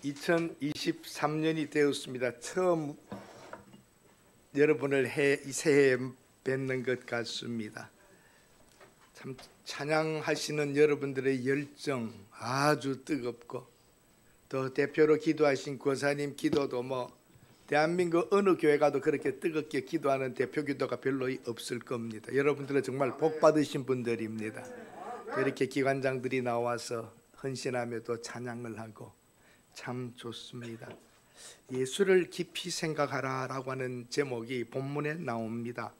2023년이 되었습니다. 처음 여러분을 이 새해에 뵙는 것 같습니다. 참 찬양하시는 여러분들의 열정 아주 뜨겁고, 또 대표로 기도하신 권사님 기도도 대한민국 어느 교회 가도 그렇게 뜨겁게 기도하는 대표 기도가 별로 없을 겁니다. 여러분들은 정말 복 받으신 분들입니다. 이렇게 기관장들이 나와서 헌신하며 또 찬양을 하고 참 좋습니다. 예수를 깊이 생각하라 라고 하는 제목이 본문에 나옵니다.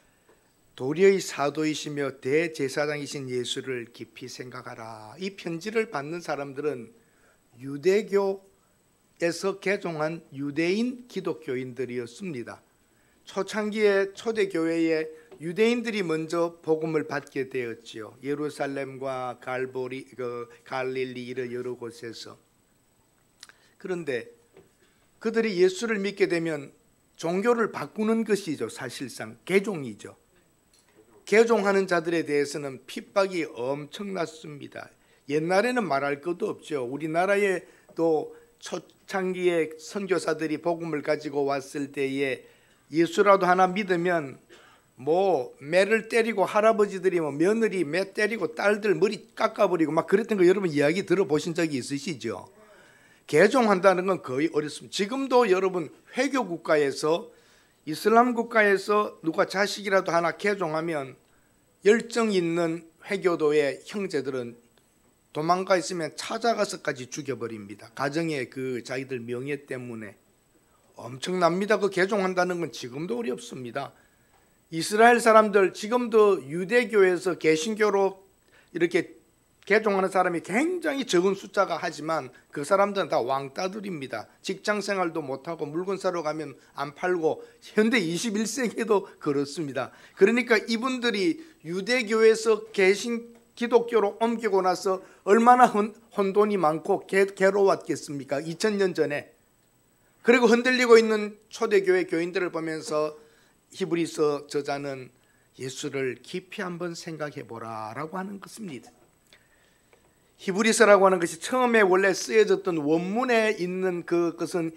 도리의 사도이시며 대제사장이신 예수를 깊이 생각하라. 이 편지를 받는 사람들은 유대교에서 개종한 유대인 기독교인들이었습니다. 초창기에 초대교회에 유대인들이 먼저 복음을 받게 되었지요. 예루살렘과 갈릴리 이런 여러 곳에서. 그런데 그들이 예수를 믿게 되면 종교를 바꾸는 것이죠. 사실상 개종이죠. 개종하는 자들에 대해서는 핍박이 엄청났습니다. 옛날에는 말할 것도 없죠. 우리나라에 또 초창기에 선교사들이 복음을 가지고 왔을 때에 예수라도 하나 믿으면 매를 때리고, 할아버지들이 며느리 매 때리고 딸들 머리 깎아버리고 막 그랬던 거 여러분 이야기 들어보신 적이 있으시죠? 개종한다는 건 거의 어렵습니다. 지금도 여러분 회교 국가에서, 이슬람 국가에서 누가 자식이라도 하나 개종하면 열정 있는 회교도의 형제들은 도망가 있으면 찾아가서까지 죽여버립니다. 가정의 그 자기들 명예 때문에. 엄청납니다. 그 개종한다는 건 지금도 어렵습니다. 이스라엘 사람들 지금도 유대교에서 개신교로 이렇게 개종하는 사람이 굉장히 적은 숫자가 하지만 그 사람들은 다 왕따들입니다. 직장생활도 못하고 물건 사러 가면 안 팔고, 현대 21세기에도 그렇습니다. 그러니까 이분들이 유대교에서 기독교로 옮기고 나서 얼마나 혼돈이 많고 괴로웠겠습니까? 2000년 전에. 그리고 흔들리고 있는 초대교회 교인들을 보면서 히브리서 저자는 예수를 깊이 한번 생각해보라 라고 하는 것입니다. 히브리서라고 하는 것이 처음에 원래 쓰여졌던 원문에 있는 그것은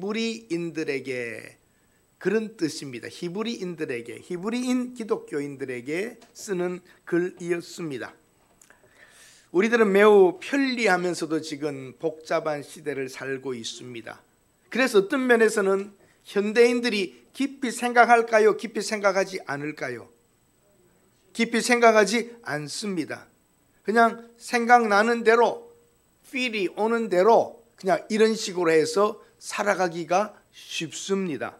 히브리인들에게, 그런 뜻입니다. 히브리인들에게, 히브리인 기독교인들에게 쓰는 글이었습니다. 우리들은 매우 편리하면서도 지금 복잡한 시대를 살고 있습니다. 그래서 어떤 면에서는 현대인들이 깊이 생각할까요? 깊이 생각하지 않을까요? 깊이 생각하지 않습니다. 그냥 생각나는 대로, 필이 오는 대로 그냥 이런 식으로 해서 살아가기가 쉽습니다.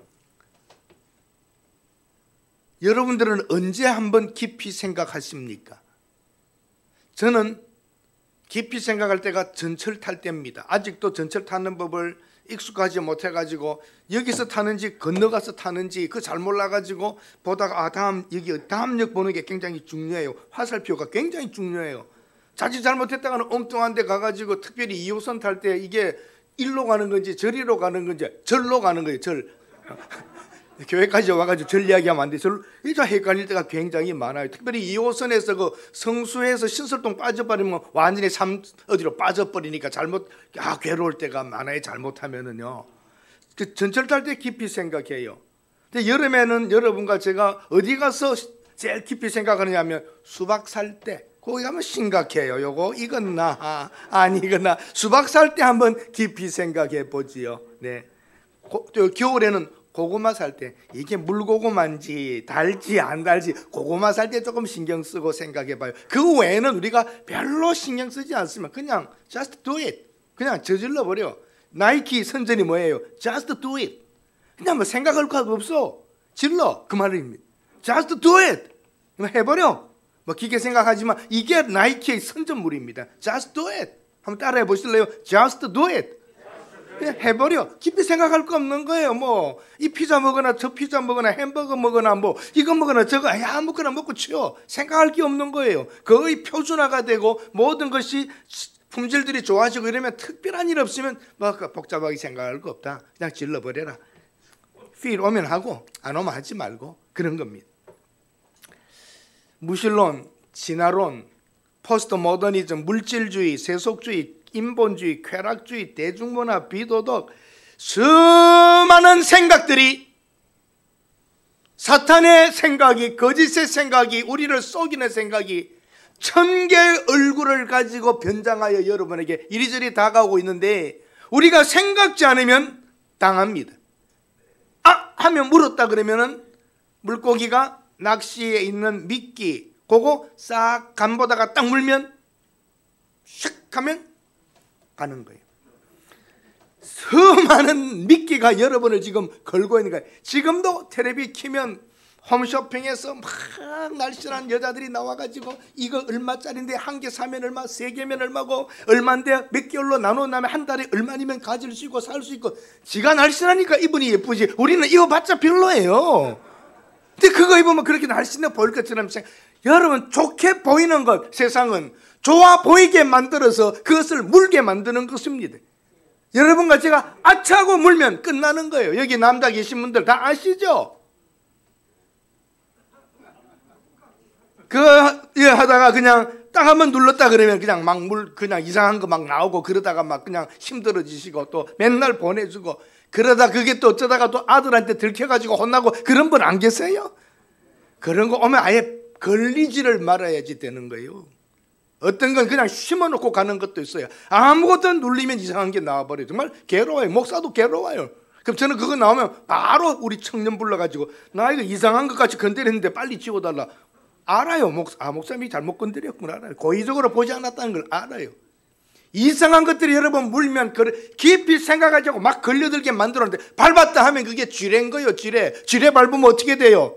여러분들은 언제 한번 깊이 생각하십니까? 저는 깊이 생각할 때가 전철 탈 때입니다. 아직도 전철 타는 법을 익숙하지 못해가지고 여기서 타는지 건너가서 타는지 그 잘 몰라가지고 보다가 다음 역 보는 게 굉장히 중요해요. 화살표가 굉장히 중요해요. 자칫 잘못했다가는 엉뚱한 데 가가지고, 특별히 2호선 탈 때 이게 일로 가는 건지 저리로 가는 건지 절로 가는 거예요. 절. 교회까지 와가지고 절 이야기하면 안 돼. 이제 헷갈릴 때가 굉장히 많아요. 특별히 2호선에서 그 성수에서 신설동 빠져버리면 완전히 어디로 빠져버리니까 괴로울 때가 많아요. 잘못하면은요. 그 전철 탈 때 깊이 생각해요. 근데 여름에는 여러분과 제가 어디 가서 제일 깊이 생각하느냐 하면 수박 살 때, 거기 가면 심각해요. 요거 익었나 안 익었나. 수박 살 때 한번 깊이 생각해 보지요. 네. 또 겨울에는 고구마 살 때 이게 물고구마인지 달지 안 달지, 고구마 살 때 조금 신경 쓰고 생각해 봐요. 그 외에는 우리가 별로 신경 쓰지 않으면 그냥 just do it, 그냥 저질러 버려. 나이키 선전이 뭐예요? just do it. 그냥 생각할 거 없어, 질러, 그 말입니다. just do it, 해버려. 기계 생각하지만 이게 나이키의 선전물입니다. just do it. 한번 따라해 보실래요? just do it. 그냥 해버려. 깊이 생각할 거 없는 거예요. 이 피자 먹거나 저 피자 먹거나 햄버거 먹거나 이거 먹거나 저거 아무거나 먹고 치워. 생각할 게 없는 거예요. 거의 표준화가 되고 모든 것이 품질들이 좋아지고 이러면 특별한 일 없으면 복잡하게 생각할 거 없다. 그냥 질러버려라. 필 오면 하고 안 오면 하지 말고, 그런 겁니다. 무신론, 진화론, 포스트 모더니즘, 물질주의, 세속주의, 인본주의, 쾌락주의, 대중문화, 비도덕, 수많은 생각들이, 사탄의 생각이, 거짓의 생각이, 우리를 속이는 생각이 1000개의 얼굴을 가지고 변장하여 여러분에게 이리저리 다가오고 있는데, 우리가 생각지 않으면 당합니다. 아! 하면 물었다 그러면은 물고기가 낚시에 있는 미끼 그거 싹 간보다가 딱 물면 슉 하면 가는 거예요. 수많은 미끼가 여러분을 지금 걸고 있는 거예요. 지금도 텔레비 키면 홈쇼핑에서 막 날씬한 여자들이 나와가지고 이거 얼마짜리인데 한 개 사면 얼마, 세 개면 얼마고, 얼마인데 몇 개월로 나누면 한 달에 얼마니면 가질 수 있고 살 수 있고, 지가 날씬하니까 이분이 예쁘지 우리는 입어봤자 별로예요. 근데 그거 입으면 그렇게 날씬해 보일 것처럼 여러분, 좋게 보이는 것, 세상은 좋아 보이게 만들어서 그것을 물게 만드는 것입니다. 여러분과 제가 아차하고 물면 끝나는 거예요. 여기 남자 계신 분들 다 아시죠? 하다가 그냥 딱 한번 눌렀다 그러면 그냥 막 그냥 이상한 거 막 나오고, 그러다가 막 그냥 힘들어지시고 또 맨날 보내주고, 그러다 그게 또 어쩌다가 또 아들한테 들켜가지고 혼나고 그런 분 안 계세요? 그런 거 오면 아예 걸리지를 말아야지 되는 거예요. 어떤 건 그냥 심어놓고 가는 것도 있어요. 아무것도 눌리면 이상한 게 나와버려요. 정말 괴로워요. 목사도 괴로워요. 그럼 저는 그거 나오면 바로 우리 청년 불러가지고 나 이거 이상한 것 같이 건드렸는데 빨리 지워달라. 알아요. 목사님이 잘못 건드렸구나 알아요. 고의적으로 보지 않았다는 걸 알아요. 이상한 것들이 여러분 물면 깊이 생각하자고 막 걸려들게 만들었는데, 밟았다 하면 그게 쥐레인 거예요. 쥐레 밟으면 어떻게 돼요?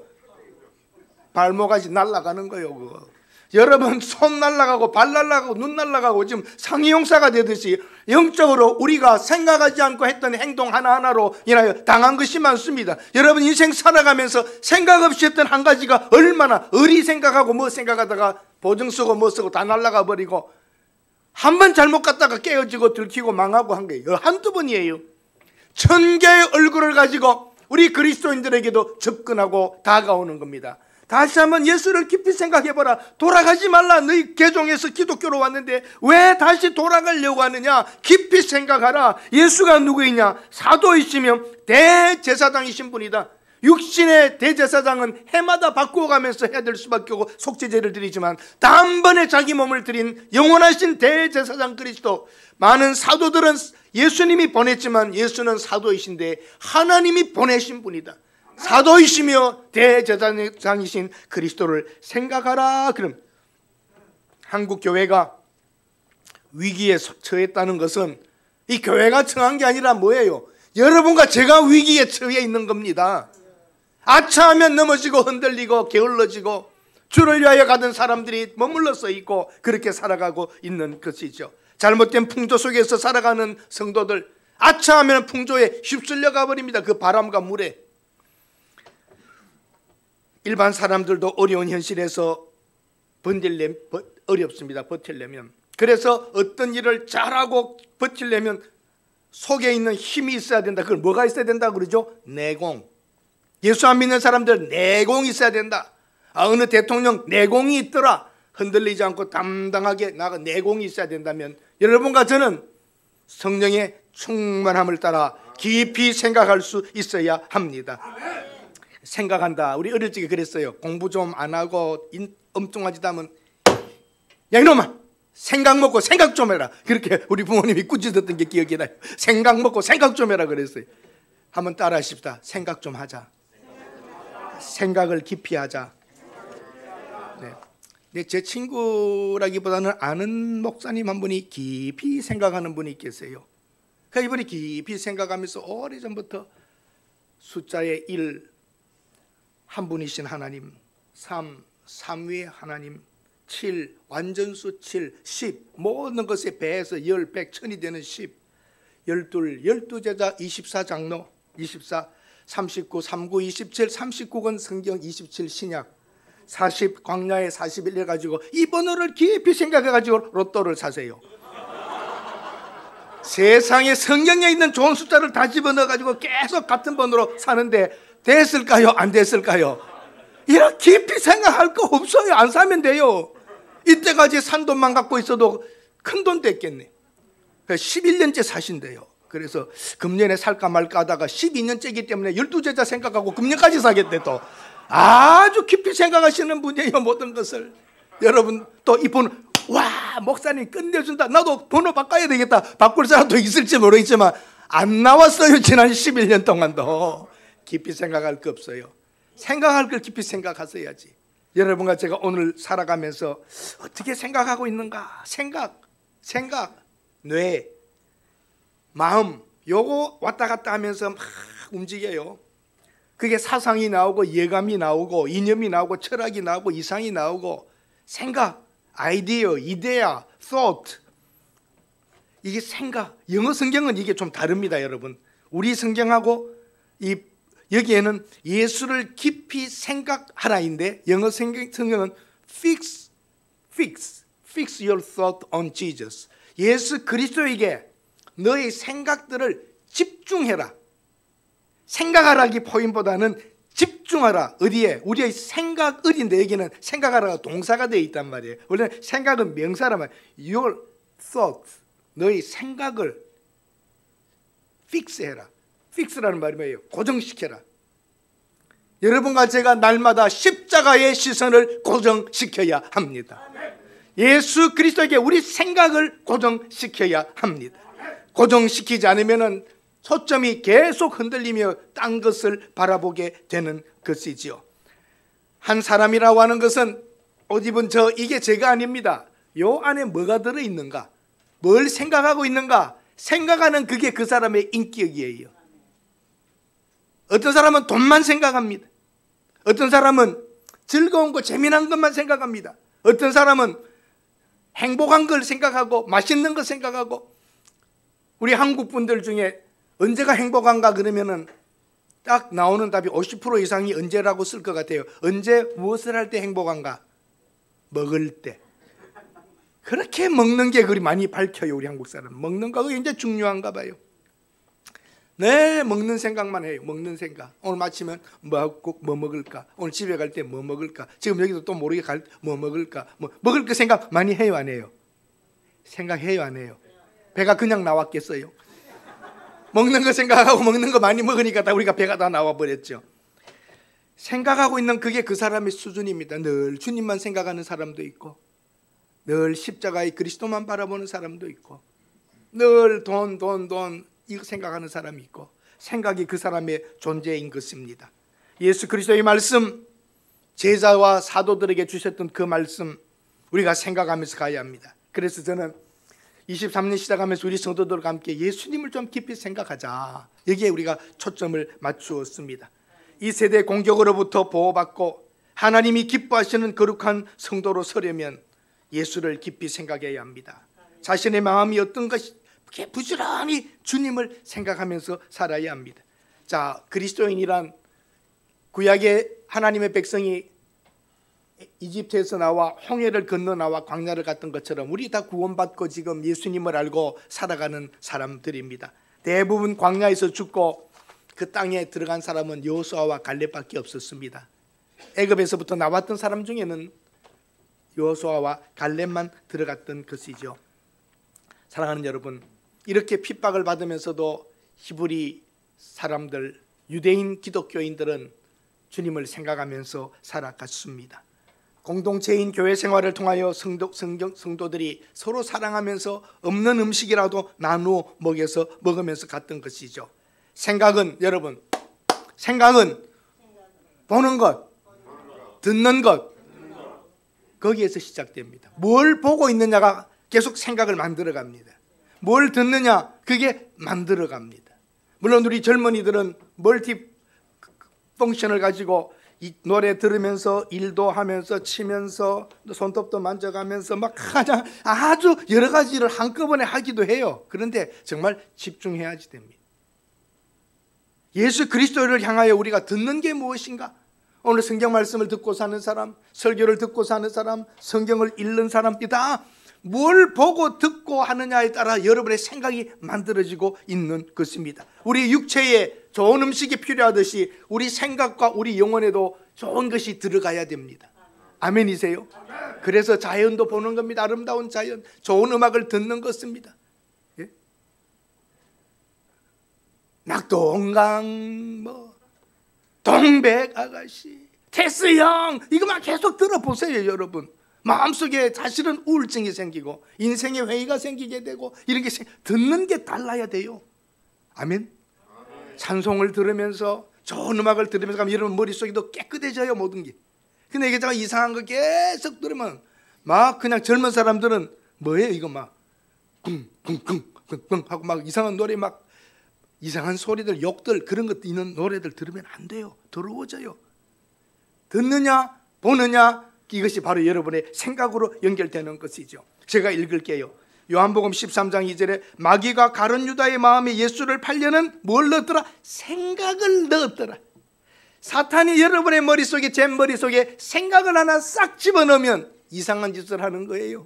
발목까지 날아가는 거예요. 그거. 여러분, 손 날아가고 발 날아가고 눈 날아가고 지금 상이용사가 되듯이 영적으로 우리가 생각하지 않고 했던 행동 하나하나로 인하여 당한 것이 많습니다. 여러분, 인생 살아가면서 생각 없이 했던 한 가지가 얼마나, 의리 생각하고 뭐 생각하다가 보증 쓰고 뭐 쓰고 다 날아가 버리고, 한 번 잘못 갔다가 깨어지고 들키고 망하고 한 거예요. 한두 번이에요. 1000개의 얼굴을 가지고 우리 그리스도인들에게도 접근하고 다가오는 겁니다. 다시 한번 예수를 깊이 생각해보라. 돌아가지 말라. 너희 개종에서 기독교로 왔는데 왜 다시 돌아가려고 하느냐. 깊이 생각하라. 예수가 누구이냐? 사도이시며 대제사장이신 분이다. 육신의 대제사장은 해마다 바꾸어가면서 해야 될 수밖에 없고 속죄제를 드리지만, 단번에 자기 몸을 드린 영원하신 대제사장 그리스도. 많은 사도들은 예수님이 보냈지만 예수는 사도이신데 하나님이 보내신 분이다. 사도이시며 대제사장이신 그리스도를 생각하라. 그럼 한국 교회가 위기에 처했다는 것은 이 교회가 처한 게 아니라 뭐예요? 여러분과 제가 위기에 처해 있는 겁니다. 아차하면 넘어지고 흔들리고 게을러지고 주를 위하여 가던 사람들이 머물러서 있고 그렇게 살아가고 있는 것이죠. 잘못된 풍조 속에서 살아가는 성도들, 아차하면 풍조에 휩쓸려 가버립니다. 그 바람과 물에. 일반 사람들도 어려운 현실에서 어렵습니다. 버틸려면. 그래서 어떤 일을 잘하고 버틸려면 속에 있는 힘이 있어야 된다. 그걸 뭐가 있어야 된다 그러죠? 내공. 예수 안 믿는 사람들 내공이 있어야 된다. 어느 대통령 내공이 있더라. 흔들리지 않고 담당하게 나가 내공이 있어야 된다면, 여러분과 저는 성령의 충만함을 따라 깊이 생각할 수 있어야 합니다. 생각한다. 우리 어릴 적에 그랬어요. 공부 좀 안 하고 엉뚱하지도 않으면 야 이놈아, 생각 먹고 생각 좀 해라. 그렇게 우리 부모님이 꾸짖었던 게 기억이 나요. 생각 먹고 생각 좀 해라 그랬어요. 한번 따라 하십시다. 생각 좀 하자. 생각을 깊이 하자. 네. 제 친구라기보다는 아는 목사님 한 분이 깊이 생각하는 분이 계세요. 그러니까 이분이 깊이 생각하면서 오래전부터 숫자의 1, 한 분이신 하나님, 3, 삼위의 하나님, 7, 완전수 7, 10, 모든 것에 배해서 10, 100, 1000이 되는 10, 12제자, 24장로, 24, 39, 39, 27, 39권 성경, 27 신약, 40 광야에 41 해가지고 이 번호를 깊이 생각해가지고 로또를 사세요. 세상에 성경에 있는 좋은 숫자를 다 집어넣어가지고 계속 같은 번호로 사는데 됐을까요? 안 됐을까요? 이렇게 깊이 생각할 거 없어요. 안 사면 돼요. 이때까지 산 돈만 갖고 있어도 큰 돈 됐겠네. 11년째 사신대요. 그래서 금년에 살까 말까 하다가 12년째이기 때문에 12제자 생각하고 금년까지 사겠대. 또 아주 깊이 생각하시는 분이에요, 모든 것을. 여러분 또 이 번호, 와, 목사님 끝내준다, 나도 번호 바꿔야 되겠다, 바꿀 사람도 있을지 모르겠지만 안 나왔어요. 지난 11년 동안도. 깊이 생각할 거 없어요. 생각할 걸 깊이 생각하셔야지. 여러분과 제가 오늘 살아가면서 어떻게 생각하고 있는가? 생각, 뇌, 마음, 요거 왔다 갔다 하면서 막 움직여요. 그게 사상이 나오고 예감이 나오고 이념이 나오고 철학이 나오고 이상이 나오고 생각, 아이디어, 이데아, thought. 이게 생각. 영어 성경은 이게 좀 다릅니다, 여러분. 우리 성경하고 여기에는 예수를 깊이 생각하라인데 영어 성경은 fix your thought on Jesus. 예수 그리스도에게 너의 생각들을 집중해라. 생각하라기 포인보다는 집중하라. 어디에? 우리의 생각을인데 여기는 생각하라가 동사가 되어 있단 말이에요. 원래 생각은 명사란 말이에요. Your thoughts, 너의 생각을 픽스해라. 픽스라는 말이 뭐예요? 고정시켜라. 여러분과 제가 날마다 십자가의 시선을 고정시켜야 합니다. 예수 그리스도에게 우리 생각을 고정시켜야 합니다. 고정시키지 않으면 초점이 계속 흔들리며 딴 것을 바라보게 되는 것이지요. 한 사람이라고 하는 것은 옷 입은 이게 제가 아닙니다. 요 안에 뭐가 들어있는가, 뭘 생각하고 있는가, 생각하는 그게 그 사람의 인격이에요. 어떤 사람은 돈만 생각합니다. 어떤 사람은 즐거운 거, 재미난 것만 생각합니다. 어떤 사람은 행복한 걸 생각하고 맛있는 거 생각하고. 우리 한국 분들 중에 언제가 행복한가 그러면은 딱 나오는 답이 50% 이상이 언제라고 쓸 것 같아요. 언제 무엇을 할 때 행복한가? 먹을 때. 그렇게 먹는 게 그리 많이 밝혀요. 우리 한국 사람 먹는 거 굉장히 중요한가 봐요. 네, 먹는 생각만 해요. 먹는 생각. 오늘 마치면 뭐 먹을까? 오늘 집에 갈 때 뭐 먹을까? 지금 여기도 또 모르게 뭐 먹을까? 뭐 먹을 거 생각 많이 해요, 안 해요? 생각해요, 안 해요? 배가 그냥 나왔겠어요? 먹는 거 생각하고 먹는 거 많이 먹으니까 다 우리가 배가 다 나와 버렸죠. 생각하고 있는 그게 그 사람의 수준입니다. 늘 주님만 생각하는 사람도 있고, 늘 십자가의 그리스도만 바라보는 사람도 있고, 늘 돈 이거 생각하는 사람이 있고, 생각이 그 사람의 존재인 것입니다. 예수 그리스도의 말씀, 제자와 사도들에게 주셨던 그 말씀 우리가 생각하면서 가야 합니다. 그래서 저는 23년 시작하면서 우리 성도들과 함께 예수님을 좀 깊이 생각하자, 여기에 우리가 초점을 맞추었습니다. 이 세대 공격으로부터 보호받고 하나님이 기뻐하시는 거룩한 성도로 서려면 예수를 깊이 생각해야 합니다. 자신의 마음이 어떤 것이 부지런히 주님을 생각하면서 살아야 합니다. 자, 그리스도인이란 구약의 하나님의 백성이 이집트에서 나와 홍해를 건너 나와 광야를 갔던 것처럼 우리 다 구원받고 지금 예수님을 알고 살아가는 사람들입니다. 대부분 광야에서 죽고 그 땅에 들어간 사람은 여호수아와 갈렙밖에 없었습니다. 애굽에서부터 나왔던 사람 중에는 여호수아와 갈렙만 들어갔던 것이죠. 사랑하는 여러분, 이렇게 핍박을 받으면서도 히브리 사람들, 유대인 기독교인들은 주님을 생각하면서 살아갔습니다. 공동체인 교회 생활을 통하여 성도들이 서로 사랑하면서 없는 음식이라도 나누어 먹으면서 갔던 것이죠. 생각은, 여러분, 생각은 보는 것, 듣는 것, 거기에서 시작됩니다. 뭘 보고 있느냐가 계속 생각을 만들어갑니다. 뭘 듣느냐, 그게 만들어갑니다. 물론 우리 젊은이들은 멀티 펑션을 가지고 이 노래 들으면서 일도 하면서 치면서 손톱도 만져가면서 막 아주 여러 가지를 한꺼번에 하기도 해요. 그런데 정말 집중해야지 됩니다. 예수 그리스도를 향하여 우리가 듣는 게 무엇인가? 오늘 성경 말씀을 듣고 사는 사람, 설교를 듣고 사는 사람, 성경을 읽는 사람이 다 뭘 보고 듣고 하느냐에 따라 여러분의 생각이 만들어지고 있는 것입니다. 우리 육체에 좋은 음식이 필요하듯이 우리 생각과 우리 영혼에도 좋은 것이 들어가야 됩니다. 아멘이세요? 그래서 자연도 보는 겁니다. 아름다운 자연, 좋은 음악을 듣는 것입니다. 예? 낙동강, 뭐 동백 아가씨, 테스 형, 이거만 계속 들어보세요. 여러분, 마음속에 사실은 우울증이 생기고 인생의 회의가 생기게 되고 이런 게 듣는 게 달라야 돼요. 아멘. 찬송을 들으면서 좋은 음악을 들으면서 가면 여러분 머릿속에도 깨끗해져요, 모든 게. 근데 이게 제가 이상한 거 계속 들으면 막 그냥 젊은 사람들은 뭐예요 이거 막 쿵쿵쿵쿵쿵 하고 막 이상한 노래, 막 이상한 소리들, 욕들, 그런 것 있는 노래들 들으면 안 돼요. 더러워져요. 듣느냐 보느냐, 이것이 바로 여러분의 생각으로 연결되는 것이죠. 제가 읽을게요. 요한복음 13장 2절에 마귀가 가룟 유다의 마음에 예수를 팔려는 뭘 넣었더라? 생각을 넣었더라. 사탄이 여러분의 머릿속에, 제 머릿속에 생각을 하나 싹 집어넣으면 이상한 짓을 하는 거예요.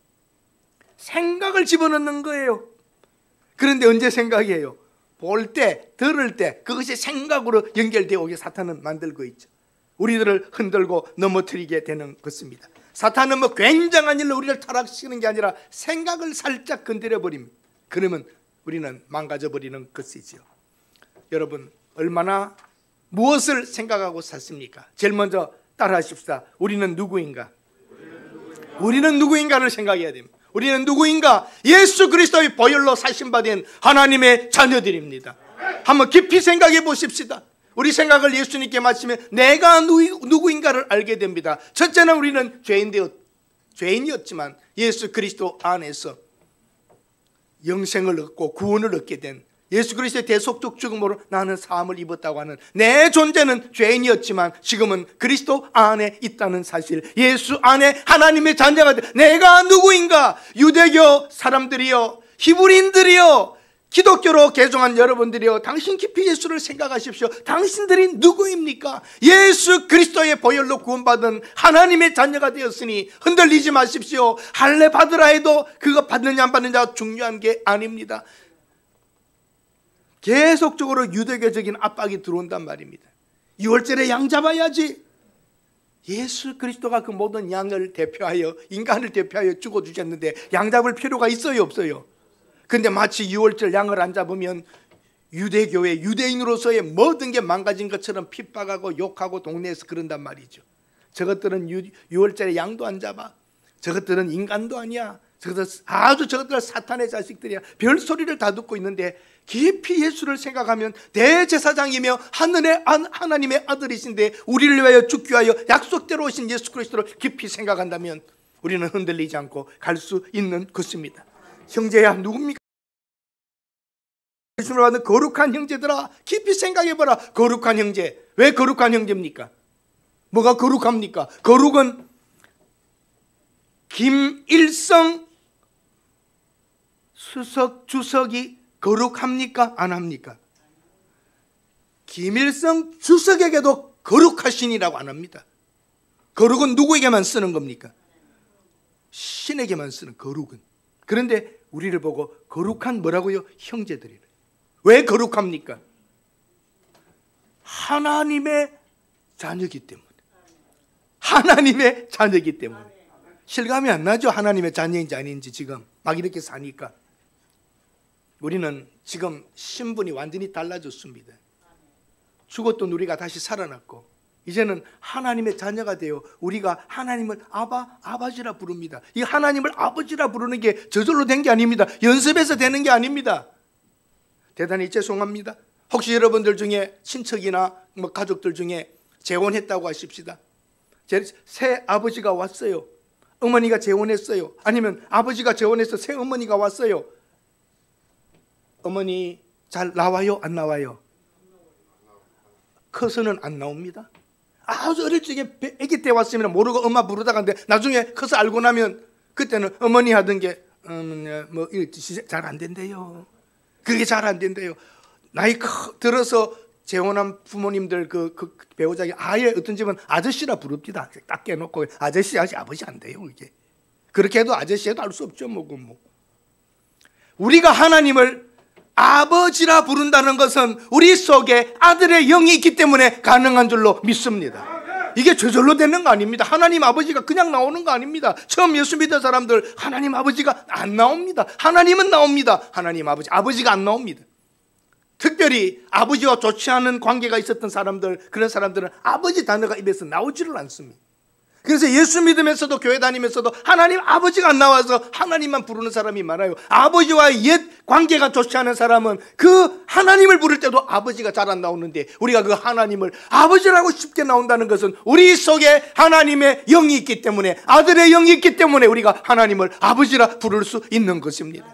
생각을 집어넣는 거예요. 그런데 언제 생각이에요? 볼 때, 들을 때 그것이 생각으로 연결되어 오게 사탄은 만들고 있죠. 우리들을 흔들고 넘어뜨리게 되는 것입니다. 사탄은 뭐 굉장한 일로 우리를 타락시키는 게 아니라 생각을 살짝 건드려버립니다. 그러면 우리는 망가져버리는 것이지요. 여러분, 얼마나 무엇을 생각하고 샀습니까? 제일 먼저 따라하십시다. 우리는 누구인가? 우리는 누구인가를 생각해야 됩니다. 우리는 누구인가? 예수 그리스도의 보혈로 사신받은 하나님의 자녀들입니다. 한번 깊이 생각해 보십시다. 우리 생각을 예수님께 맞추면 내가 누구인가를 알게 됩니다. 첫째는 우리는 죄인이었지만 예수 그리스도 안에서 영생을 얻고 구원을 얻게 된, 예수 그리스도의 대속적 죽음으로 나는 사함을 입었다고 하는 내 존재는 죄인이었지만 지금은 그리스도 안에 있다는 사실, 예수 안에 하나님의 자녀가 된 내가 누구인가? 유대교 사람들이요, 히브리인들이요, 기독교로 개종한 여러분들이요, 당신 깊이 예수를 생각하십시오. 당신들이 누구입니까? 예수 그리스도의 보혈로 구원받은 하나님의 자녀가 되었으니 흔들리지 마십시오. 할례 받으라 해도 그거 받느냐 안 받느냐가 중요한 게 아닙니다. 계속적으로 유대교적인 압박이 들어온단 말입니다. 6월절에 양 잡아야지. 예수 그리스도가 그 모든 양을 대표하여, 인간을 대표하여 죽어주셨는데 양 잡을 필요가 있어요 없어요? 근데 마치 6월절 양을 안 잡으면 유대교의 유대인으로서의 모든 게 망가진 것처럼 핍박하고 욕하고 동네에서 그런단 말이죠. 저것들은 6월절에 양도 안 잡아. 저것들은 인간도 아니야. 저것들 사탄의 자식들이야. 별소리를 다 듣고 있는데 깊이 예수를 생각하면 대제사장이며 하늘의 하나님의 아들이신데 우리를 위하여 죽기 위하여 약속대로 오신 예수 그리스도를 깊이 생각한다면 우리는 흔들리지 않고 갈 수 있는 것입니다. 형제야, 누굽니까? 예수를 받는 거룩한 형제들아, 깊이 생각해봐라. 거룩한 형제, 왜 거룩한 형제입니까? 뭐가 거룩합니까? 거룩은 김일성 수석 주석이 거룩합니까? 안 합니까? 김일성 주석에게도 거룩하신이라고 안 합니다. 거룩은 누구에게만 쓰는 겁니까? 신에게만 쓰는 거룩은. 그런데 우리를 보고 거룩한 뭐라고요? 형제들이래. 왜 거룩합니까? 하나님의 자녀이기 때문에. 하나님의 자녀이기 때문에. 실감이 안 나죠? 하나님의 자녀인지 아닌지. 지금 막 이렇게 사니까. 우리는 지금 신분이 완전히 달라졌습니다. 죽었던 우리가 다시 살아났고 이제는 하나님의 자녀가 되어 우리가 하나님을 아버지라 부릅니다. 이 하나님을 아버지라 부르는 게 저절로 된 게 아닙니다. 연습해서 되는 게 아닙니다. 대단히 죄송합니다. 혹시 여러분들 중에 친척이나 뭐 가족들 중에 재혼했다고 하십시다. 새 아버지가 왔어요. 어머니가 재혼했어요. 아니면 아버지가 재혼해서 새 어머니가 왔어요. 어머니 잘 나와요? 안 나와요? 커서는 안 나옵니다. 아주 어릴 적에 아기 때 왔으면 모르고 엄마 부르다가 근데 나중에 커서 알고 나면 그때는 어머니 하던 게 뭐 잘 안 된대요. 그게 잘 안 된대요. 나이 들어서 재혼한 부모님들 그 배우자가 아예 어떤 집은 아저씨라 부릅니다. 딱 깨놓고 아저씨 아버지 안 돼요. 이게 그렇게 해도 아저씨 해도 알 수 없죠. 뭐 우리가 하나님을 아버지라 부른다는 것은 우리 속에 아들의 영이 있기 때문에 가능한 줄로 믿습니다. 이게 저절로 되는 거 아닙니다. 하나님 아버지가 그냥 나오는 거 아닙니다. 처음 예수 믿은 사람들 하나님 아버지가 안 나옵니다. 하나님은 나옵니다. 하나님 아버지가 안 나옵니다. 특별히 아버지와 좋지 않은 관계가 있었던 사람들, 그런 사람들은 아버지 단어가 입에서 나오지를 않습니다. 그래서 예수 믿으면서도 교회 다니면서도 하나님 아버지가 안 나와서 하나님만 부르는 사람이 많아요. 아버지와의 옛 관계가 좋지 않은 사람은 그 하나님을 부를 때도 아버지가 잘 안 나오는데, 우리가 그 하나님을 아버지라고 쉽게 나온다는 것은 우리 속에 하나님의 영이 있기 때문에, 아들의 영이 있기 때문에 우리가 하나님을 아버지라 부를 수 있는 것입니다.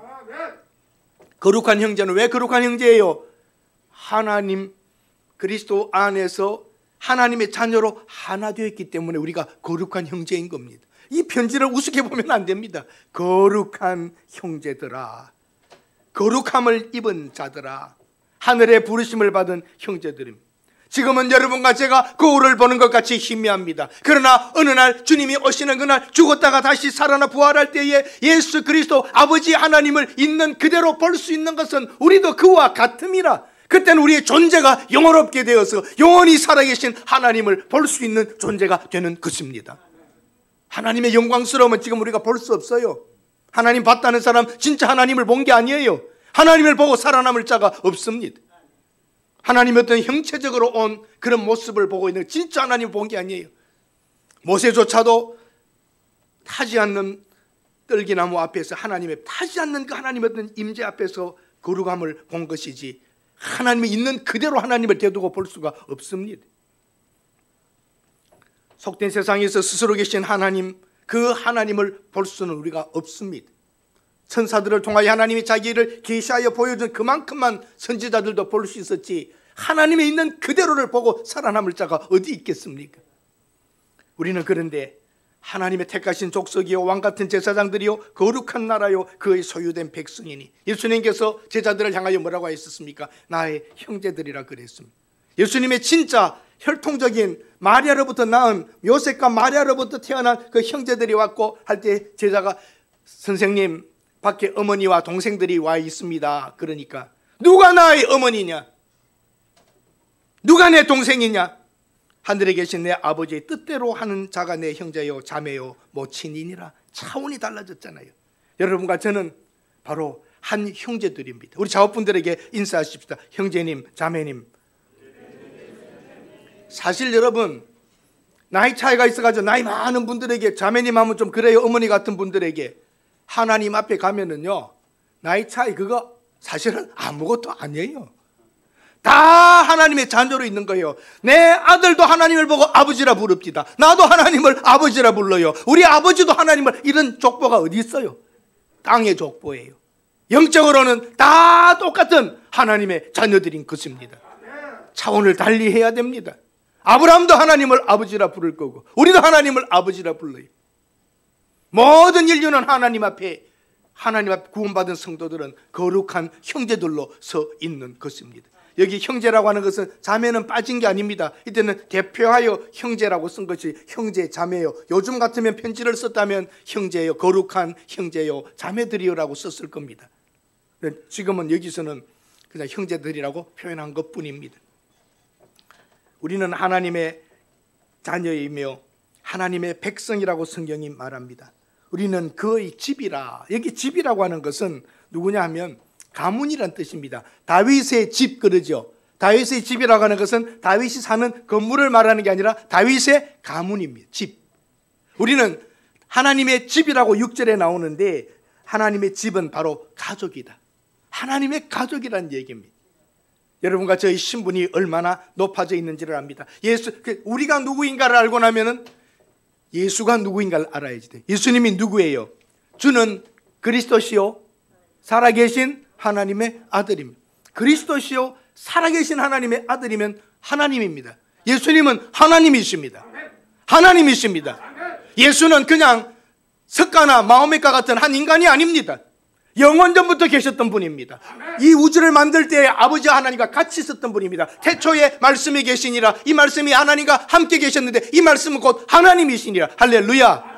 거룩한 형제는 왜 거룩한 형제예요? 하나님 그리스도 안에서 하나님의 자녀로 하나 되어 있기 때문에 우리가 거룩한 형제인 겁니다. 이 편지를 우습게 보면 안 됩니다. 거룩한 형제들아, 거룩함을 입은 자들아, 하늘의 부르심을 받은 형제들입니다. 지금은 여러분과 제가 거울을 보는 것 같이 희미합니다. 그러나 어느 날 주님이 오시는 그날, 죽었다가 다시 살아나 부활할 때에 예수 그리스도 아버지 하나님을 있는 그대로 볼 수 있는 것은 우리도 그와 같음이라. 그때는 우리의 존재가 영원롭게 되어서 영원히 살아계신 하나님을 볼 수 있는 존재가 되는 것입니다. 하나님의 영광스러움은 지금 우리가 볼 수 없어요. 하나님 봤다는 사람 진짜 하나님을 본 게 아니에요. 하나님을 보고 살아남을 자가 없습니다. 하나님의 어떤 형체적으로 온 그런 모습을 보고 있는, 진짜 하나님을 본 게 아니에요. 모세조차도 타지 않는 떨기나무 앞에서 하나님의, 타지 않는 그 하나님의 어떤 임재 앞에서 거룩함을 본 것이지, 하나님이 있는 그대로 하나님을 대두고 볼 수가 없습니다. 속된 세상에서 스스로 계신 하나님, 그 하나님을 볼 수는 우리가 없습니다. 천사들을 통하여 하나님이 자기를 계시하여 보여준 그만큼만 선지자들도 볼 수 있었지, 하나님이 있는 그대로를 보고 살아남을 자가 어디 있겠습니까? 우리는 그런데 하나님의 택하신 족속이요 왕같은 제사장들이요 거룩한 나라요 그의 소유된 백성이니, 예수님께서 제자들을 향하여 뭐라고 하셨습니까? 나의 형제들이라 그랬습니다. 예수님의 진짜 혈통적인 마리아로부터 낳은, 요셉과 마리아로부터 태어난 그 형제들이 왔고 할 때 제자가, 선생님 밖에 어머니와 동생들이 와 있습니다. 그러니까 누가 나의 어머니냐, 누가 내 동생이냐? 하늘에 계신 내 아버지의 뜻대로 하는 자가 내 형제요 자매요 모친이니라. 차원이 달라졌잖아요. 여러분과 저는 바로 한 형제들입니다. 우리 자업분들에게 인사하십시다. 형제님, 자매님. 사실 여러분, 나이 차이가 있어가지고 나이 많은 분들에게 자매님 하면 좀 그래요. 어머니 같은 분들에게 하나님 앞에 가면은요, 나이 차이 그거 사실은 아무것도 아니에요. 다 하나님의 자녀로 있는 거예요. 내 아들도 하나님을 보고 아버지라 부릅니다. 나도 하나님을 아버지라 불러요. 우리 아버지도 하나님을, 이런 족보가 어디 있어요? 땅의 족보예요. 영적으로는 다 똑같은 하나님의 자녀들인 것입니다. 차원을 달리 해야 됩니다. 아브라함도 하나님을 아버지라 부를 거고 우리도 하나님을 아버지라 불러요. 모든 인류는 하나님 앞에 구원받은 성도들은 거룩한 형제들로 서 있는 것입니다. 여기 형제라고 하는 것은 자매는 빠진 게 아닙니다. 이때는 대표하여 형제라고 쓴 것이 형제, 자매요. 요즘 같으면 편지를 썼다면 형제요, 거룩한 형제요, 자매들이요라고 썼을 겁니다. 지금은 여기서는 그냥 형제들이라고 표현한 것뿐입니다. 우리는 하나님의 자녀이며 하나님의 백성이라고 성경이 말합니다. 우리는 그의 집이라. 여기 집이라고 하는 것은 누구냐 하면 가문이란 뜻입니다. 다윗의 집 그러죠. 다윗의 집이라고 하는 것은 다윗이 사는 건물을 말하는 게 아니라 다윗의 가문입니다. 집. 우리는 하나님의 집이라고 6절에 나오는데, 하나님의 집은 바로 가족이다. 하나님의 가족이라는 얘기입니다. 여러분과 저희 신분이 얼마나 높아져 있는지를 압니다. 우리가 누구인가를 알고 나면은 예수가 누구인가를 알아야지 돼. 예수님이 누구예요? 주는 그리스도시요 살아계신 하나님의 아들입니다. 그리스도시요 살아계신 하나님의 아들이면 하나님입니다. 예수님은 하나님이십니다. 하나님이십니다. 예수는 그냥 석가나 마호메가 같은 한 인간이 아닙니다. 영원전부터 계셨던 분입니다. 이 우주를 만들 때 아버지 하나님과 같이 있었던 분입니다. 태초에 말씀이 계시니라. 이 말씀이 하나님과 함께 계셨는데 이 말씀은 곧 하나님이시니라. 할렐루야.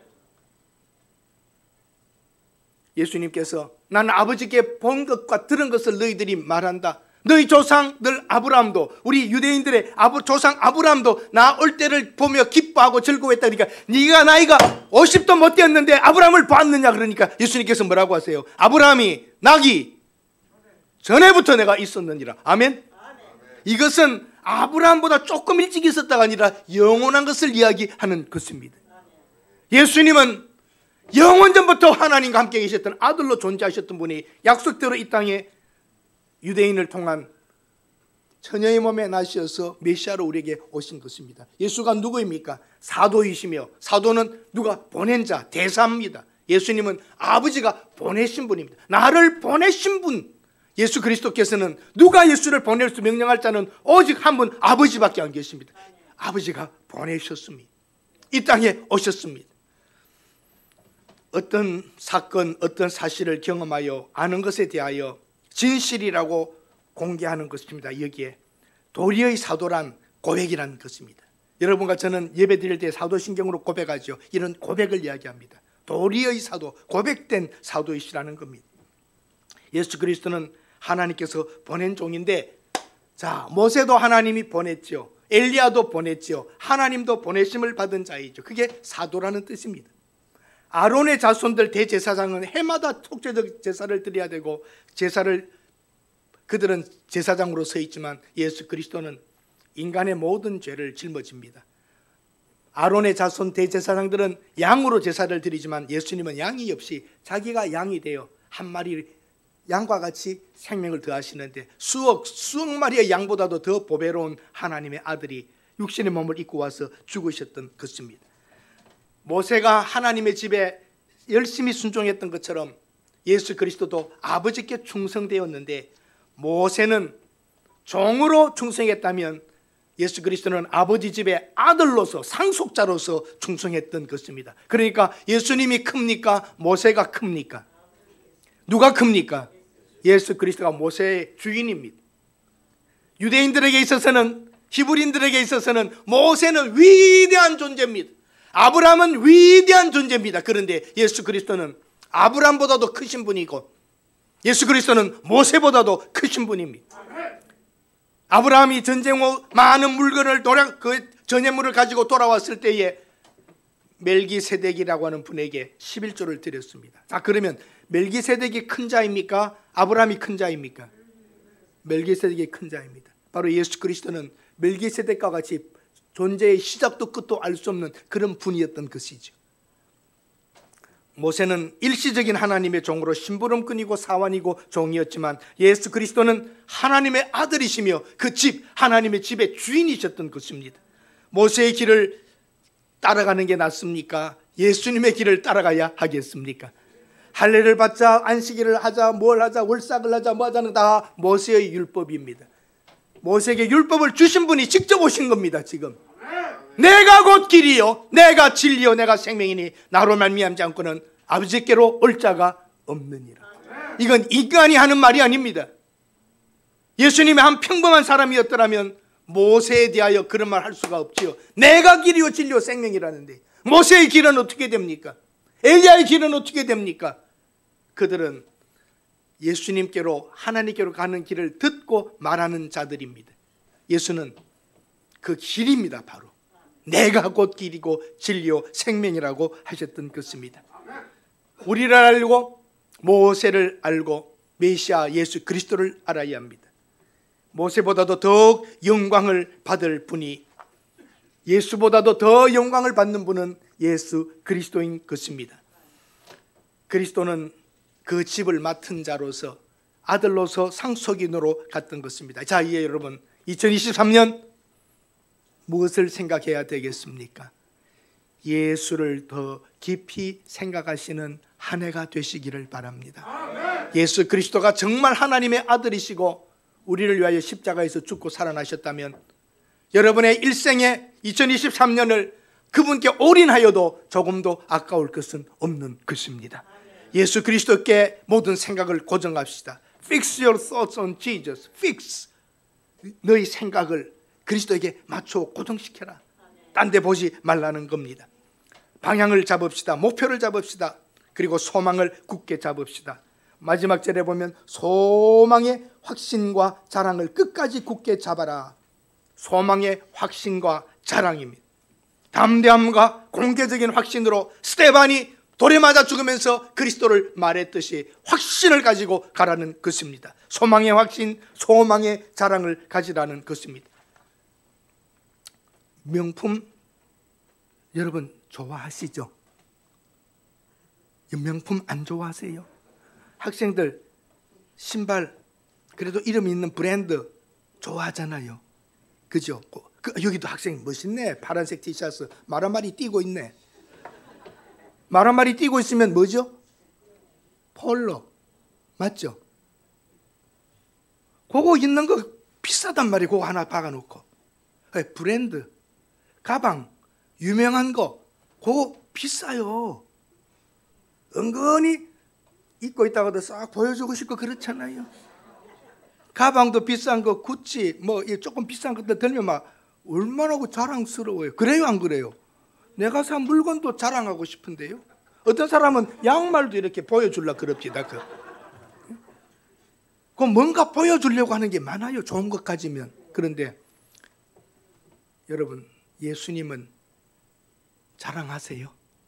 예수님께서 나는 아버지께 본 것과 들은 것을 너희들이 말한다. 너희 조상들 아브라함도, 우리 유대인들의 조상 아브라함도 나 올 때를 보며 기뻐하고 즐거워했다. 그러니까 네가 나이가 50도 못 되었는데 아브라함을 봤느냐. 그러니까 예수님께서 뭐라고 하세요? 아브라함이 낙이 전에부터 내가 있었느니라. 아멘. 이것은 아브라함보다 조금 일찍 있었다가 아니라 영원한 것을 이야기하는 것입니다. 예수님은 영원 전부터 하나님과 함께 계셨던 아들로 존재하셨던 분이 약속대로 이 땅에 유대인을 통한 처녀의 몸에 나셔서 메시아로 우리에게 오신 것입니다. 예수가 누구입니까? 사도이시며, 사도는 누가? 보낸 자, 대사입니다. 예수님은 아버지가 보내신 분입니다. 나를 보내신 분. 예수 그리스도께서는 누가 예수를 보낼 수 명령할 자는 오직 한 분, 아버지밖에 안 계십니다. 아버지가 보내셨습니다. 이 땅에 오셨습니다. 어떤 사건, 어떤 사실을 경험하여 아는 것에 대하여 진실이라고 공개하는 것입니다. 여기에 도리의 사도란 고백이라는 것입니다. 여러분과 저는 예배 드릴 때 사도신경으로 고백하죠. 이런 고백을 이야기합니다. 도리의 사도, 고백된 사도이시라는 겁니다. 예수 그리스도는 하나님께서 보낸 종인데, 자, 모세도 하나님이 보냈죠. 엘리야도 보냈죠. 하나님도 보내심을 받은 자이죠. 그게 사도라는 뜻입니다. 아론의 자손들 대제사장은 해마다 속죄적 제사를 드려야 되고, 그들은 제사장으로 서 있지만 예수 그리스도는 인간의 모든 죄를 짊어집니다. 아론의 자손 대제사장들은 양으로 제사를 드리지만 예수님은 양이 없이 자기가 양이 되어 한 마리 양과 같이 생명을 더하시는데, 수억 마리의 양보다도 더 보배로운 하나님의 아들이 육신의 몸을 입고 와서 죽으셨던 것입니다. 모세가 하나님의 집에 열심히 순종했던 것처럼 예수 그리스도도 아버지께 충성되었는데, 모세는 종으로 충성했다면 예수 그리스도는 아버지 집의 아들로서, 상속자로서 충성했던 것입니다. 그러니까 예수님이 큽니까? 모세가 큽니까? 누가 큽니까? 예수 그리스도가 모세의 주인입니다. 유대인들에게 있어서는, 히브리인들에게 있어서는 모세는 위대한 존재입니다. 아브라함은 위대한 존재입니다. 그런데 예수 그리스도는 아브라함보다도 크신 분이고, 예수 그리스도는 모세보다도 크신 분입니다. 아브라함이 전쟁 후 많은 물건을 그 전예물을 가지고 돌아왔을 때에 멜기세덱이라고 하는 분에게 11조를 드렸습니다. 자, 그러면 멜기세덱이 큰 자입니까? 아브라함이 큰 자입니까? 멜기세덱이 큰 자입니다. 바로 예수 그리스도는 멜기세덱과 같이 존재의 시작도 끝도 알 수 없는 그런 분이었던 것이죠. 모세는 일시적인 하나님의 종으로 심부름꾼이고 사환이고 종이었지만 예수 그리스도는 하나님의 아들이시며 그 집, 하나님의 집의 주인이셨던 것입니다. 모세의 길을 따라가는 게 낫습니까? 예수님의 길을 따라가야 하겠습니까? 할례를 받자, 안식일을 하자, 뭘 하자, 월삭을 하자, 뭐 하자는 다 모세의 율법입니다. 모세에게 율법을 주신 분이 직접 오신 겁니다. 지금 내가 곧 길이요, 내가 진리요, 내가 생명이니 나로 말미암지 않고는 아버지께로 올 자가 없느니라. 이건 인간이 하는 말이 아닙니다. 예수님이 한 평범한 사람이었더라면 모세에 대하여 그런 말 할 수가 없지요. 내가 길이요 진리요 생명이라는데 모세의 길은 어떻게 됩니까? 엘리야의 길은 어떻게 됩니까? 그들은 예수님께로, 하나님께로 가는 길을 듣고 말하는 자들입니다. 예수는 그 길입니다. 바로 내가 곧 길이고 진리요 생명이라고 하셨던 것입니다. 우리를 알고 모세를 알고 메시아 예수 그리스도를 알아야 합니다. 모세보다도 더욱 영광을 받을 분이, 예수보다도 더 영광을 받는 분은 예수 그리스도인 것입니다. 그리스도는 그 집을 맡은 자로서, 아들로서 상속인으로 갔던 것입니다. 자, 이제 여러분 2023년 무엇을 생각해야 되겠습니까? 예수를 더 깊이 생각하시는 한 해가 되시기를 바랍니다. 예수 그리스도가 정말 하나님의 아들이시고 우리를 위하여 십자가에서 죽고 살아나셨다면 여러분의 일생에 2023년을 그분께 올인하여도 조금도 아까울 것은 없는 것입니다. 예수 그리스도께 모든 생각을 고정합시다. Fix your thoughts on Jesus. Fix. 너희 생각을 그리스도에게 맞춰 고정시켜라. 딴 데 보지 말라는 겁니다. 방향을 잡읍시다. 목표를 잡읍시다. 그리고 소망을 굳게 잡읍시다. 마지막 절에 보면 소망의 확신과 자랑을 끝까지 굳게 잡아라. 소망의 확신과 자랑입니다. 담대함과 공개적인 확신으로 스데반이 돌에 맞아 죽으면서 그리스도를 말했듯이 확신을 가지고 가라는 것입니다. 소망의 확신, 소망의 자랑을 가지라는 것입니다. 명품 여러분 좋아하시죠? 명품 안 좋아하세요? 학생들 신발 그래도 이름 있는 브랜드 좋아하잖아요. 그죠? 여기도 학생 멋있네. 파란색 티셔츠 마라마리 띄고 있네. 마라마리 띄고 있으면 뭐죠? 폴로 맞죠? 그거 있는 거 비싸단 말이에요. 그거 하나 박아놓고. 브랜드 가방 유명한 거 그거 비싸요. 은근히 입고 있다가도 싹 보여주고 싶고 그렇잖아요. 가방도 비싼 거 구찌 뭐 조금 비싼 것들 들면 막 얼마나 자랑스러워요. 그래요 안 그래요? 내가 산 물건도 자랑하고 싶은데요. 어떤 사람은 양말도 이렇게 보여주려고 그럽니다. 그 뭔가 보여주려고 하는 게 많아요. 좋은 것 가지면. 그런데 여러분 예수님은 자랑하세요.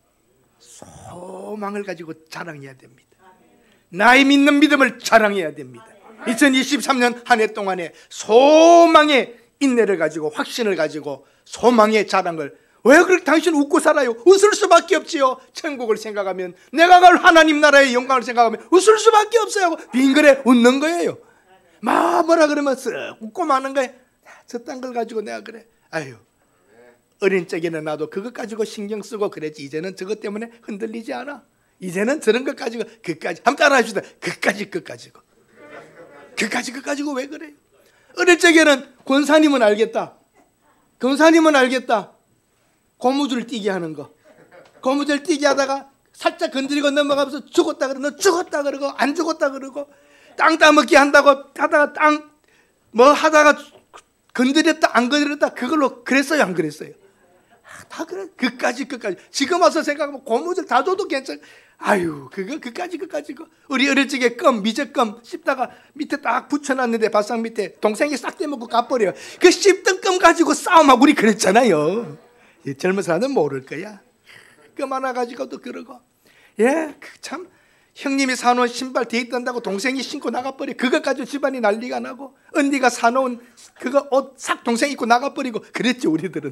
소망을 가지고 자랑해야 됩니다. 나의 믿는 믿음을 자랑해야 됩니다. 2023년 한 해 동안에 소망의 인내를 가지고 확신을 가지고 소망의 자랑을. 왜 그렇게 당신 웃고 살아요? 웃을 수밖에 없지요. 천국을 생각하면 내가 갈 하나님 나라의 영광을 생각하면 웃을 수밖에 없어요. 빙그레 웃는 거예요. 뭐라 그러면 쓱 웃고 마는 거예요. 저딴 걸 가지고 내가 그래. 아유 어린 적에는 나도 그것 가지고 신경 쓰고 그랬지. 이제는 저것 때문에 흔들리지 않아. 이제는 저런 것 가지고 그까지 한번 따라 해주다. 그까지 왜 그래요? 어릴 적에는 권사님은 알겠다. 권사님은 알겠다. 고무줄 뛰게 하는 거. 고무줄 뛰게 하다가 살짝 건드리고 넘어가면서 죽었다 그러고 죽었다 그러고 안 죽었다 그러고 땅 따먹기 한다고 하다가 땅 뭐 하다가 건드렸다 안 건드렸다 그걸로 그랬어요 안 그랬어요? 다 그래. 그까지 지금 와서 생각하면 고무줄 다 줘도 괜찮아. 아유 그까지 우리 어릴 적에 미적껌 씹다가 밑에 딱 붙여놨는데 바싹 밑에 동생이 싹 떼먹고 가버려. 그 씹던 껌 가지고 싸움하고 우리 그랬잖아요. 젊은 사람은 모를 거야. 껌 하나 가지고도 그러고. 참 형님이 사놓은 신발 뒤에 있던다고 동생이 신고 나가버려. 그것 가지고 집안이 난리가 나고 언니가 사놓은 그거 옷 싹 동생 입고 나가버리고 그랬지 우리들은.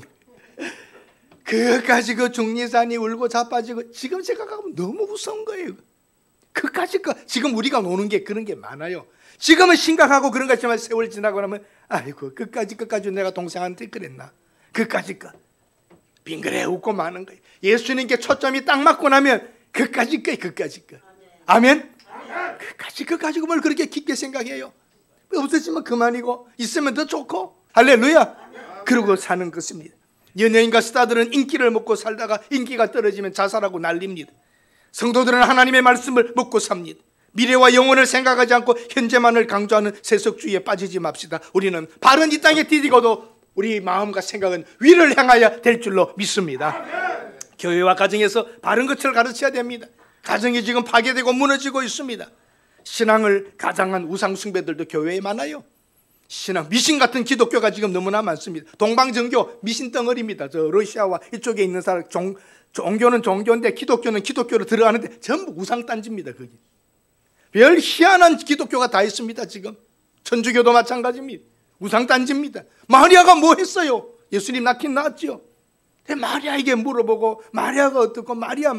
그까지 중리산이 울고 자빠지고 지금 생각하면 너무 무서운 거예요. 그까지 지금 우리가 노는 게 그런 게 많아요. 지금은 심각하고 그런 것 같지만 세월 지나고 나면 아이고 그까지 내가 동생한테 그랬나. 그까지 빙그레 웃고 마는 거예요. 예수님께 초점이 딱 맞고 나면 그까지 아멘. 그까지 뭘 그렇게 깊게 생각해요. 없어지면 그만이고 있으면 더 좋고 할렐루야. 그러고 사는 것입니다. 연예인과 스타들은 인기를 먹고 살다가 인기가 떨어지면 자살하고 난립니다. 성도들은 하나님의 말씀을 먹고 삽니다. 미래와 영혼을 생각하지 않고 현재만을 강조하는 세속주의에 빠지지 맙시다. 우리는 발은 이 땅에 디디고도 우리 마음과 생각은 위를 향하여 될 줄로 믿습니다. 교회와 가정에서 바른 것을 가르쳐야 됩니다. 가정이 지금 파괴되고 무너지고 있습니다. 신앙을 가장한 우상 숭배들도 교회에 많아요. 신앙, 미신 같은 기독교가 지금 너무나 많습니다. 동방정교 미신 덩어리입니다. 저 러시아와 이쪽에 있는 사람 종교는 종교인데 기독교는 기독교로 들어가는데 전부 우상단지입니다. 거기 별 희한한 기독교가 다 있습니다. 지금 천주교도 마찬가지입니다. 우상단지입니다. 마리아가 뭐 했어요? 예수님 낳긴 낳았죠. 마리아에게 물어보고 마리아가 어떻고 마리아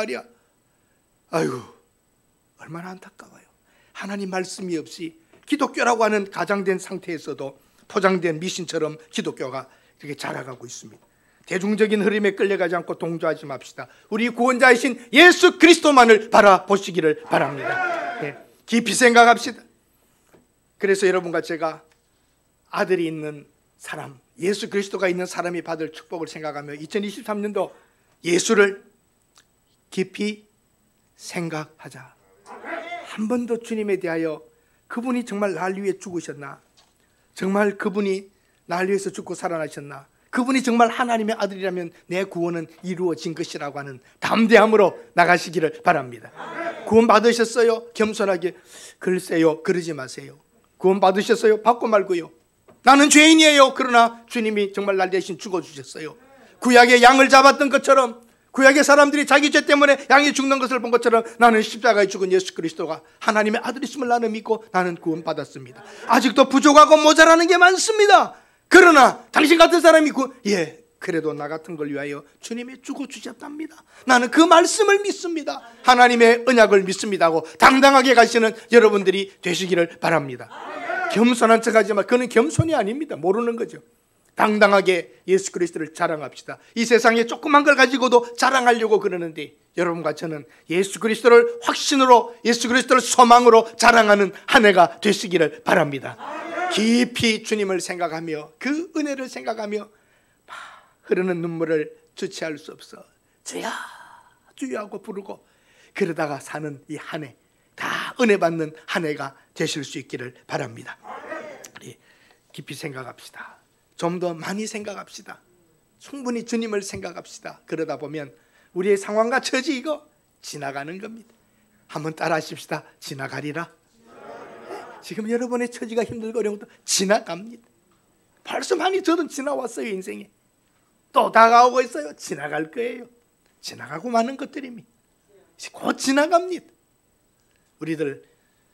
아이고 얼마나 안타까워요. 하나님 말씀이 없이 기독교라고 하는 가장된 상태에서도 포장된 미신처럼 기독교가 이렇게 자라가고 있습니다. 대중적인 흐름에 끌려가지 않고 동조하지 맙시다. 우리 구원자이신 예수 그리스도만을 바라보시기를 바랍니다. 깊이 생각합시다. 그래서 여러분과 제가 아들이 있는 사람, 예수 그리스도가 있는 사람이 받을 축복을 생각하며 2023년도 예수를 깊이 생각하자. 한 번 더 주님에 대하여 그분이 정말 날 위해 죽으셨나? 정말 그분이 날 위해서 죽고 살아나셨나? 그분이 정말 하나님의 아들이라면 내 구원은 이루어진 것이라고 하는 담대함으로 나가시기를 바랍니다. 구원 받으셨어요? 겸손하게 글쎄요 그러지 마세요. 구원 받으셨어요? 받고 말고요. 나는 죄인이에요. 그러나 주님이 정말 날 대신 죽어주셨어요. 구약의 양을 잡았던 것처럼 구약의 사람들이 자기 죄 때문에 양이 죽는 것을 본 것처럼 나는 십자가에 죽은 예수 그리스도가 하나님의 아들이심을 나는 믿고 나는 구원받았습니다. 아직도 부족하고 모자라는 게 많습니다. 그러나 당신 같은 사람이 그래도 나 같은 걸 위하여 주님이 죽어 주셨답니다. 나는 그 말씀을 믿습니다. 하나님의 언약을 믿습니다 하고 당당하게 가시는 여러분들이 되시기를 바랍니다. 겸손한 척하지만 그는 겸손이 아닙니다. 모르는 거죠. 당당하게 예수 그리스도를 자랑합시다. 이 세상에 조그만 걸 가지고도 자랑하려고 그러는데 여러분과 저는 예수 그리스도를 확신으로, 예수 그리스도를 소망으로 자랑하는 한 해가 되시기를 바랍니다. 깊이 주님을 생각하며 그 은혜를 생각하며 흐르는 눈물을 주체할 수 없어 주야 주야 하고 부르고 그러다가 사는 이 한 해, 다 은혜 받는 한 해가 되실 수 있기를 바랍니다. 우리 깊이 생각합시다. 좀 더 많이 생각합시다. 충분히 주님을 생각합시다. 그러다 보면 우리의 상황과 처지 이거 지나가는 겁니다. 한번 따라 하십시다. 지나가리라. 지금 여러분의 처지가 힘들고 어려운 것도 지나갑니다. 벌써 많이 저도 지나왔어요. 인생에 또 다가오고 있어요. 지나갈 거예요. 지나가고 마는 것들입니다. 곧 지나갑니다. 우리들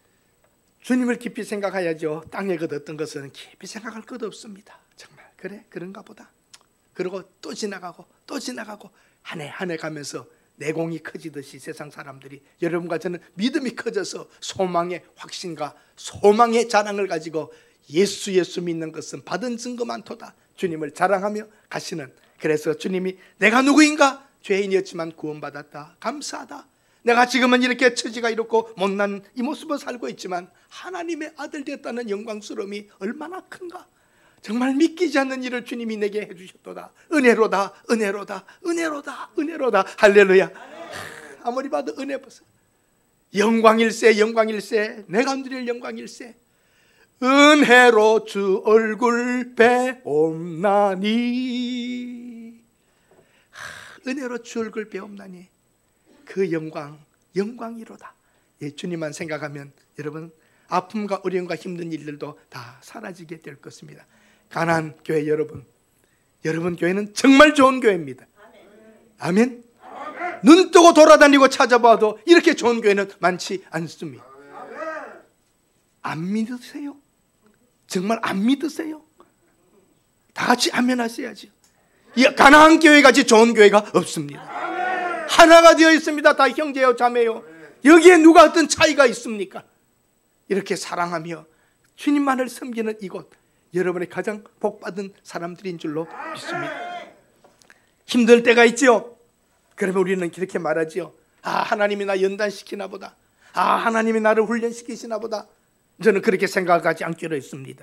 주님을 깊이 생각해야죠. 땅에 것 어떤 것은 깊이 생각할 것 없습니다. 정말 그래 그런가 보다. 그리고 또 지나가고 또 지나가고 한 해 한 해 가면서 내공이 커지듯이 세상 사람들이 여러분과 저는 믿음이 커져서 소망의 확신과 소망의 자랑을 가지고 예수 믿는 것은 받은 증거 많도다. 주님을 자랑하며 가시는, 그래서 주님이 내가 누구인가? 죄인이었지만 구원받았다. 감사하다. 내가 지금은 이렇게 처지가 이렇고 못난 이 모습을 살고 있지만 하나님의 아들 되었다는 영광스러움이 얼마나 큰가. 정말 믿기지 않는 일을 주님이 내게 해주셨도다. 은혜로다 은혜로다 은혜로다 은혜로다. 할렐루야. 아무리 봐도 은혜 보세요. 영광일세 영광일세 내가 누릴 영광일세. 은혜로 주 얼굴 배옵나니. 은혜로 주 얼굴 배옵나니. 그 영광이로다. 예, 주님만 생각하면 여러분 아픔과 어려움과 힘든 일들도 다 사라지게 될 것입니다. 가나안 교회 여러분 교회는 정말 좋은 교회입니다. 아멘. 눈 뜨고 돌아다니고 찾아봐도 이렇게 좋은 교회는 많지 않습니다. 안 믿으세요? 정말 안 믿으세요? 다 같이 아멘 하셔야죠. 가나안 교회같이 좋은 교회가 없습니다. 하나가 되어 있습니다. 다 형제요 자매요. 여기에 누가 어떤 차이가 있습니까? 이렇게 사랑하며 주님만을 섬기는 이곳, 여러분의 가장 복받은 사람들인 줄로 믿습니다. 힘들 때가 있죠. 그러면 우리는 이렇게 말하지요. 하나님이 나 연단시키나 보다. 하나님이 나를 훈련시키시나 보다. 저는 그렇게 생각하지 않기로 했습니다.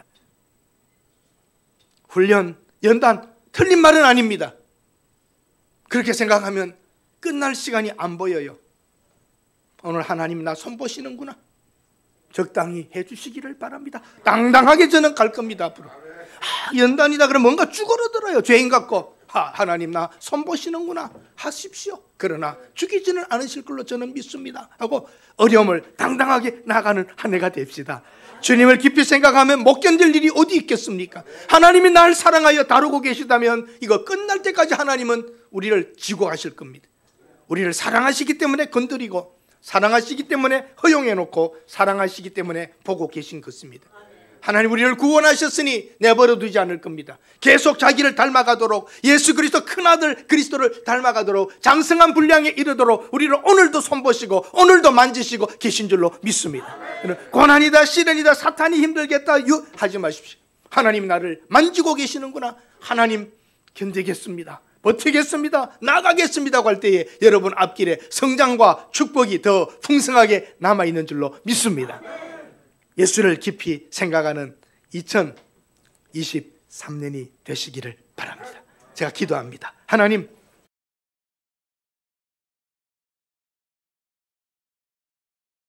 훈련, 연단 틀린 말은 아닙니다. 그렇게 생각하면 끝날 시간이 안 보여요. 오늘 하나님 나 손보시는구나. 적당히 해주시기를 바랍니다. 당당하게 저는 갈 겁니다. 앞으로 연단이다 그러면 뭔가 쭈그러들어요. 죄인 같고 하나님 나 손보시는구나 하십시오. 그러나 죽이지는 않으실 걸로 저는 믿습니다 하고 어려움을 당당하게 나가는 한 해가 됩시다. 주님을 깊이 생각하면 못 견딜 일이 어디 있겠습니까? 하나님이 날 사랑하여 다루고 계시다면 이거 끝날 때까지 하나님은 우리를 지고 가실 겁니다. 우리를 사랑하시기 때문에 건드리고 사랑하시기 때문에 허용해놓고 사랑하시기 때문에 보고 계신 것입니다. 하나님 우리를 구원하셨으니 내버려 두지 않을 겁니다. 계속 자기를 닮아가도록, 예수 그리스도 큰아들 그리스도를 닮아가도록, 장성한 분량에 이르도록 우리를 오늘도 손보시고 오늘도 만지시고 계신 줄로 믿습니다. 고난이다 시련이다 사탄이 힘들겠다 하지 마십시오. 하나님 나를 만지고 계시는구나. 하나님 견디겠습니다, 버티겠습니다, 나가겠습니다 할 때에 여러분 앞길에 성장과 축복이 더 풍성하게 남아있는 줄로 믿습니다. 예수를 깊이 생각하는 2023년이 되시기를 바랍니다. 제가 기도합니다. 하나님